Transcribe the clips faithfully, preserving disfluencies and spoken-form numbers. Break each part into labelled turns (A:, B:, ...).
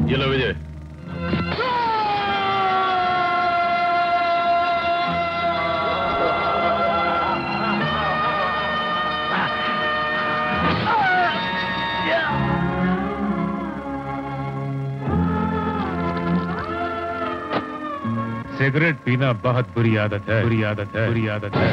A: ये लो विजय। सिगरेट पीना बहुत बुरी आदत है, बुरी आदत है, बुरी आदत है।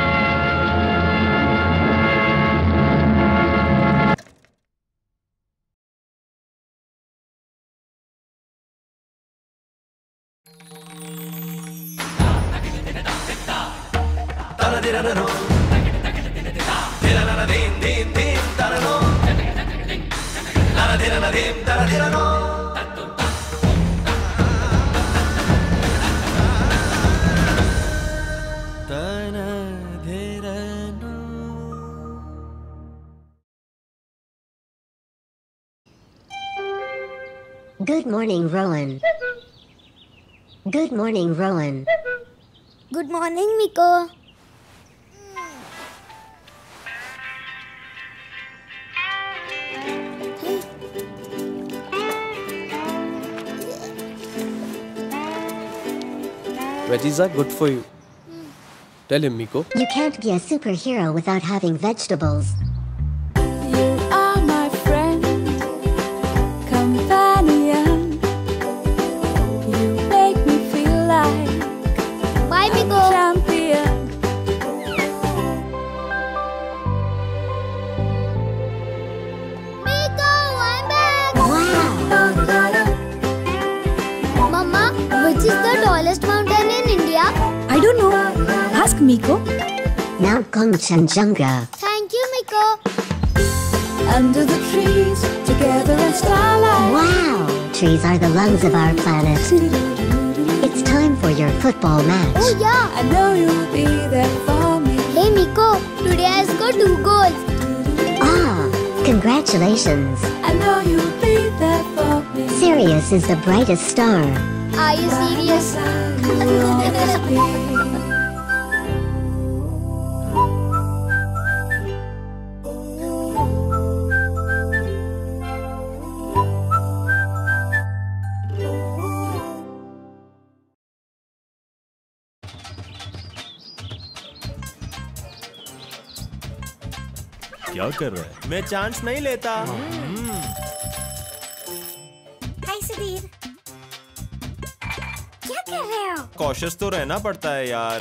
B: Good morning, Rowan. Good morning, Rowan.
C: Good morning, Miko.
D: Veggies are good for you. Tell him, Miko.
B: You can't be a superhero without having vegetables.
E: You are my friend, companion. You make me feel like
C: Bye, Miko.
E: a champion.
C: Miko, I'm back.
B: Wow!
C: Mama, which is the tallest mountain in India?
E: I don't know. Ask Miko.
B: Mount Kanchenjunga.
C: Thank you, Miko.
E: Under the trees, together in starlight.
B: Wow! Trees are the lungs of our planet. It's time for your football match.
C: Oh yeah.
E: I know you'll be there for me.
C: Hey, Miko. Today I scored two goals.
B: Ah! Congratulations!
E: I know you'll be there for me.
B: Sirius is the brightest star.
C: Are you serious?
F: क्या कर रहा है? मैं chance नहीं लेता।
C: हाय सुधीर, क्या कर रहे हो?
F: कॉशियस तो रहना पड़ता है यार।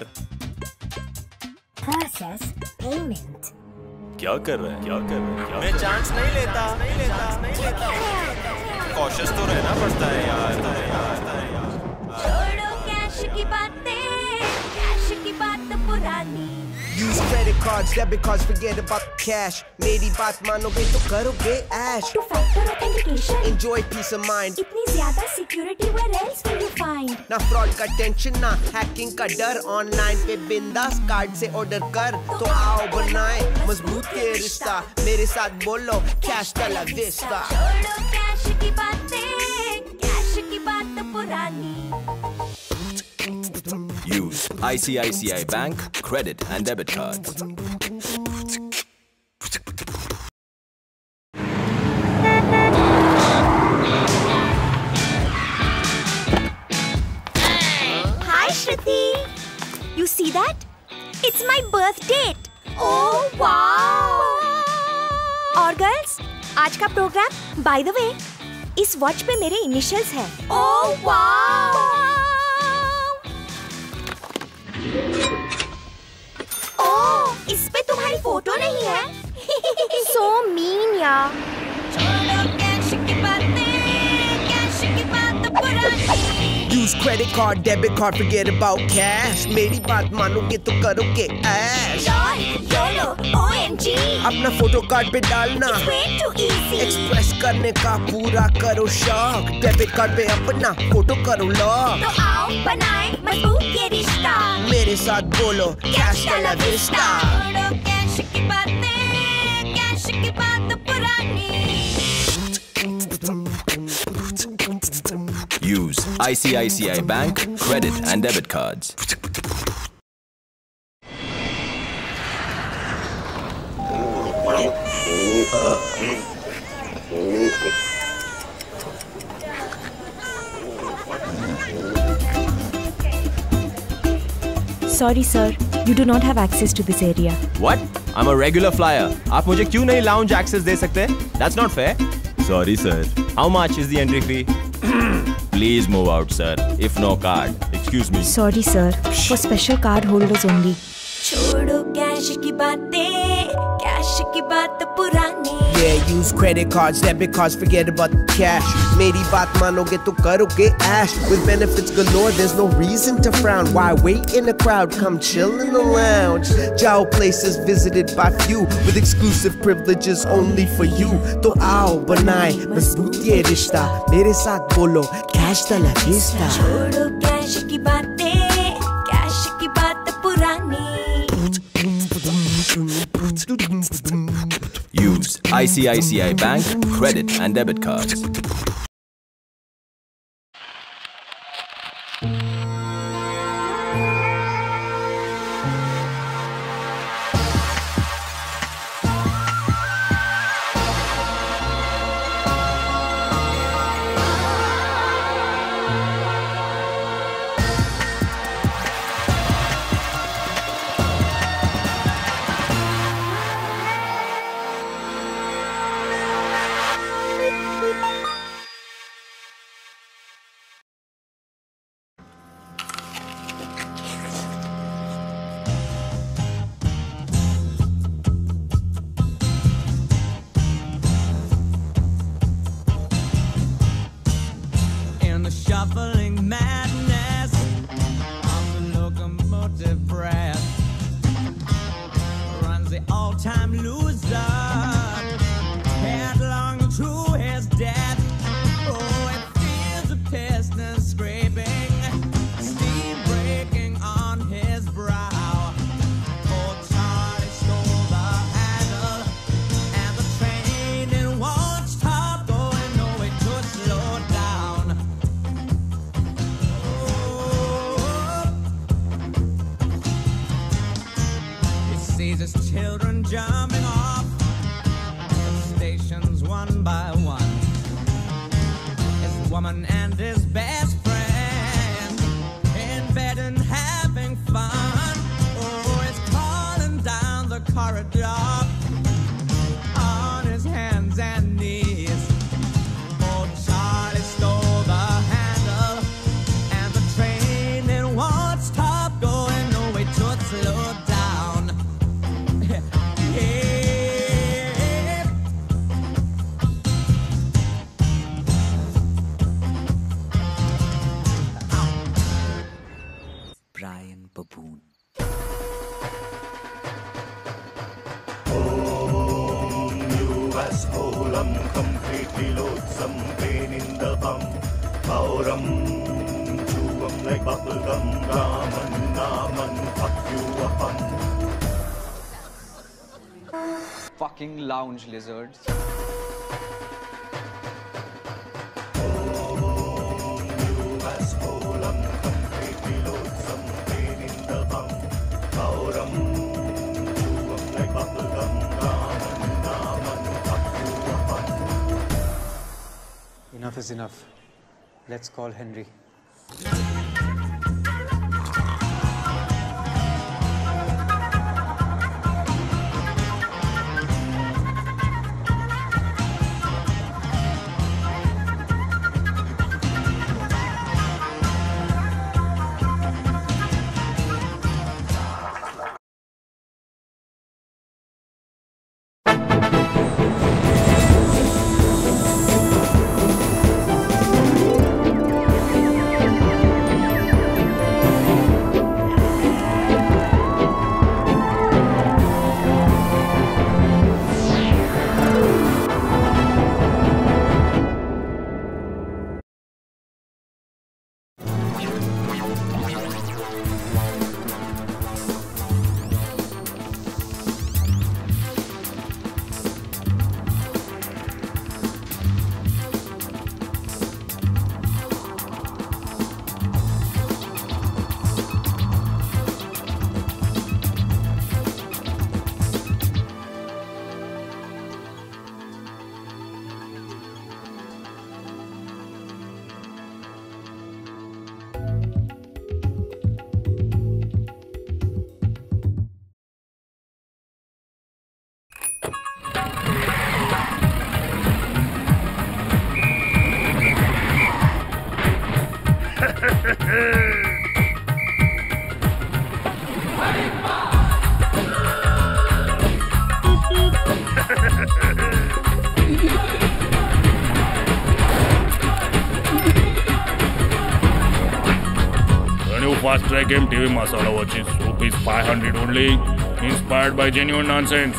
C: Process payment.
F: क्या कर रहा है? क्या कर रहा है? क्या मैं चांस नहीं लेता, नहीं लेता, नहीं लेता। कॉशियस तो रहना पड़ता है यार, यार, यार।
E: छोड़ो कैश की बातें, कैश की बात पुरानी।
G: Use credit cards, debit cards, forget about the cash. मेरी बात मानोगे तो करोगे ऐश.
E: Two factor authentication.
G: Enjoy peace of mind.
E: इतनी ज्यादा security where else will you find?
G: ना fraud का tension, ना hacking का डर. Online पे बिंदास कार्ड से order कर. तो आओ बनाए मजबूत ये रिश्ता. मेरे साथ बोलो cash till la vista.
E: छोड़ो कैश की बातें, कैश की बात पुरानी।
H: Use I C I C I Bank credit and debit cards.
E: Hi Shruti. You see that? It's my birth date. Oh wow. और गर्ल्स, आज का प्रोग्राम by the way इस वॉच पे मेरे इनिशियल्स हैं। Oh wow. ओह, इस पे तुम्हारी फोटो नहीं है? So mean यार। छोड़ो कैश की बातें, कैश की बात पुरानी।
G: Use credit card, debit card, forget about cash. मेरी बात मानोगे तो करोगे ऐश.
E: Lol, yolo, O M G.
G: अपना फोटो कार्ड पे डालना.
E: It's way too easy.
G: Express करने का पूरा करो शौक. डेबिट कार्ड पे अपना फोटो करो लॉक.
E: तो आओ बनाए मजबूत ये रिश्ता.
G: मेरे साथ बोलो कैश till la vista.
E: छोड़ो कैश की बातें, कैश की बात पुरानी।
H: Use I C I C I Bank credit and debit cards.
E: Sorry sir, you do not have access to this area.
H: What? I'm a regular flyer. आप मुझे क्यों नहीं lounge access दे सकते? That's not fair. Sorry sir. How much is the entry fee? Please move out sir. If no card. Excuse me.
E: Sorry sir, for special card holders only.
I: छोड़ो cash की बातें, cash की बात पुरानी.
G: Yeah, use credit cards, debit cards, forget about the cash. मेरी बात मानोगे तो करोगे ash. With benefits galore, there's no reason to frown. Why wait in the crowd? Come chill in the lounge. Jao places visited by few with exclusive privileges only for you. तो आओ बनाए मजबूत ये रिश्ता. मेरे साथ बोलो cash de la vista.
I: छोड़ो कैश की बातें, कैश की बात पुरानी.
H: Use I C I C I Bank credit and debit cards.
J: Shuffling madness of the locomotive breath runs the all-time loser headlong to his death. Oh, it feels the piston scraping, steam breaking on his brow. Oh, Charlie stole the handle, and the train it won't stop going, no way to slow down. Sees his children jumping off the stations one by one. His woman and his best friend in bed and having fun. Oh, he's crawling down the corridor on his hands and knees. Oh, Charlie stole the handle, and the train it won't stop going, no way to slow down.
K: Brian Baboon.
L: U S Olam, completely loathsome, pain in the bum. Bauram, chew 'em like bubblegum. Raman, Naman, fuck you up on.
K: Fucking lounge lizards.
M: Enough is enough. Let's call Henry.
N: fast track M T V masala watches. Rupees five hundred only. Inspired by genuine nonsense.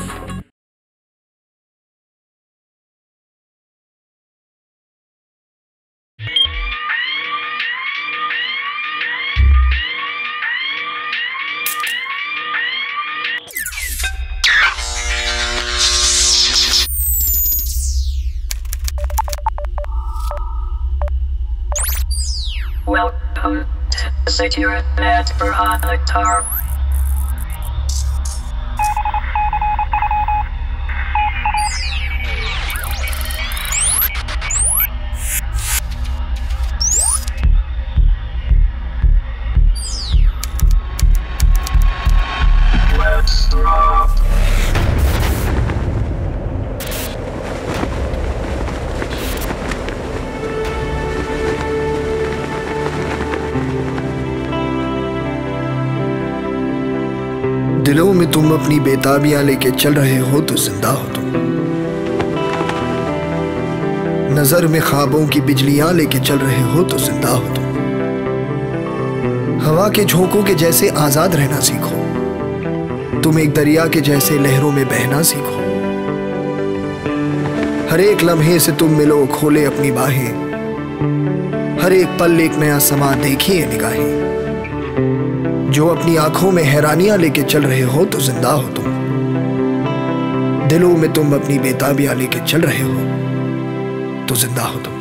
O: Welcome to the city at Berhanatar. Let's rock.
P: दिलों में तुम अपनी बेताबियां लेके चल रहे हो तो जिंदा हो तुम। नजर में ख्वाबों की बिजलियां लेके चल रहे हो तो जिंदा हो तुम। हवा के झोंकों के जैसे आजाद रहना सीखो। तुम एक दरिया के जैसे लहरों में बहना सीखो। हर एक लम्हे से तुम मिलो खोले अपनी बाहें। हर एक पल एक नया समा देखिए निगाहें। जो अपनी आंखों में हैरानियां लेके चल रहे हो तो जिंदा हो तुम। दिलों में तुम अपनी बेताबियां लेके चल रहे हो तो जिंदा हो तुम।